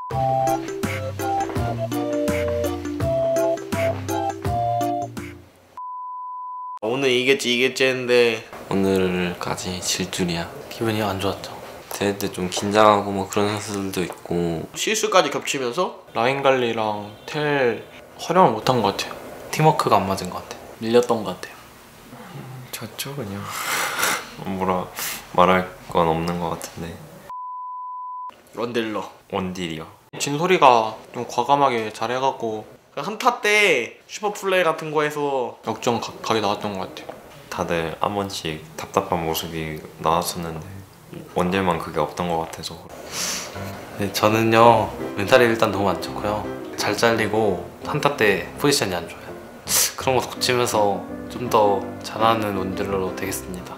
오늘 이겠지 했는데 오늘까지 질 줄이야. 기분이 안 좋았죠. 대회 때 좀 긴장하고 뭐 그런 선수들도 있고 실수까지 겹치면서 라인 관리랑 텔 활용을 못한 것 같아요. 팀워크가 안 맞은 것 같아요. 밀렸던 것 같아요. 졌죠 그냥. 뭐라 말할 건 없는 것 같은데. 런델러 원딜이요. 진솔이가 좀 과감하게 잘해갖고 한타 때 슈퍼플레이 같은 거 해서 역전 각이 나왔던 것 같아요. 다들 한 번씩 답답한 모습이 나왔었는데 원딜만 그게 없던 것 같아서. 네, 저는요 멘탈이 일단 너무 안 좋고요. 잘 잘리고 한타 때 포지션이 안 좋아요. 그런 거 고치면서 좀 더 잘하는 원딜러로 되겠습니다.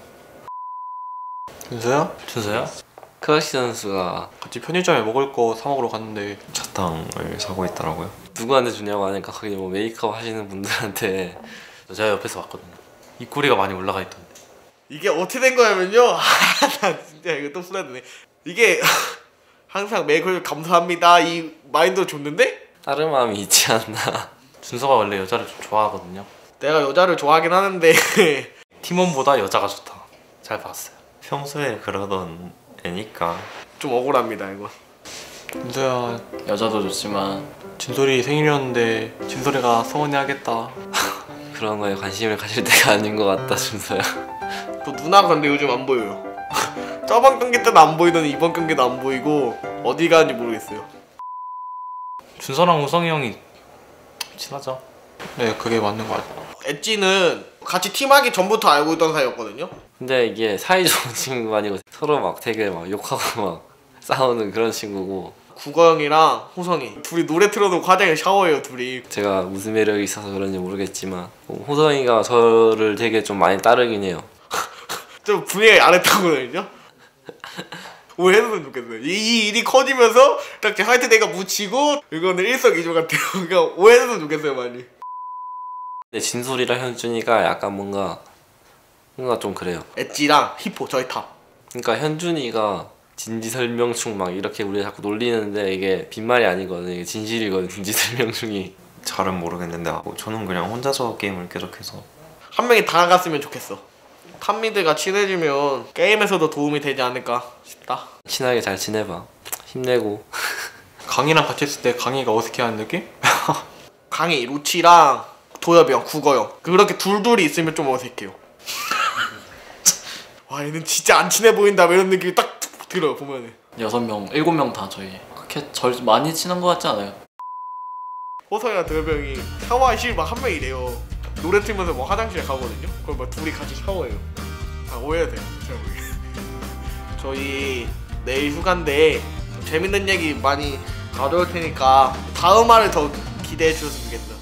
준서야? 준서요? 크라시 선수가 같이 편의점에 먹을 거 사 먹으러 갔는데 차탕을 사고 있더라고요. 누구한테 주냐고 하니까 거기 뭐 메이크업 하시는 분들한테 제가 옆에서 봤거든요. 입꼬리가 많이 올라가 있던데. 이게 어떻게 된 거냐면요. 나 진짜 이거 또 후회되네. 이게 항상 매일 감사합니다 이 마인드로 줬는데 다른 마음이 있지 않나. 준서가 원래 여자를 좀 좋아하거든요. 내가 여자를 좋아하긴 하는데 팀원보다 여자가 좋다. 잘 봤어요. 평소에 그러던 애니까. 좀 억울합니다 이거. 준서야, 여자도 좋지만 진솔이 생일이었는데 진솔이가 서운해하겠다. 그런 거에 관심을 가질 때가 아닌 것 같다 준서야. 그 누나가 근데 요즘 안 보여요. 저번 경기 때는 안 보이더니 이번 경기도 안 보이고 어디 가는지 모르겠어요. 준서랑 우성이 형이 친하죠? 네, 그게 맞는 것 같아요. 엣지는 같이 팀하기 전부터 알고 있던 사이였거든요. 근데 이게 사이좋은 친구가 아니고 서로 막 되게 막 욕하고 막 싸우는 그런 친구고. 국어형이랑 호성이 둘이 노래 틀어도 화장에 샤워해요 둘이. 제가 무슨 매력이 있어서 그런지 모르겠지만 호성이가 저를 되게 좀 많이 따르긴 해요. 좀 분위기 안 했다거든요. 오해했으면 좋겠어요. 이 일이 커지면서 딱 제 화이트 데이가 묻히고 이거는 일석이조 같아요. 그러니까 오해했으면 좋겠어요 많이. 근데 진솔이랑 현준이가 약간 뭔가 좀 그래요. 엣지랑 히포 저희 탑. 그러니까 현준이가 진지설명충 막 이렇게 우리 자꾸 놀리는데 이게 빈말이 아니거든요. 이게 진실이거든요. 진지설명충이. 잘은 모르겠는데 저는 그냥 혼자서 게임을 계속해서. 한 명이 다가갔으면 좋겠어. 탑미드가 친해지면 게임에서도 도움이 되지 않을까 싶다. 친하게 잘 지내봐. 힘내고. 강이랑 같이 있을 때 강이가 어색해하는 느낌? 강희, 루치랑 도엽이 형, 국어형 그렇게 둘둘이 있으면 좀 어색해요. 와 얘는 진짜 안 친해 보인다 이런 느낌이 딱 들어요 보면은. 6명, 7명 다 저희 그렇게 많이 친한 것 같지 않아요? 호성이랑 도엽이 형이 샤워하실 막 한 명이래요. 노래 틀면서 뭐 화장실에 가거든요. 그럼 막 둘이 같이 샤워해요. 아 오해가 돼요. 제가 보기에. 저희 내일 휴가인데 재밌는 얘기 많이 가져올 테니까 다음 화를 더 기대해 주셨으면 좋겠다.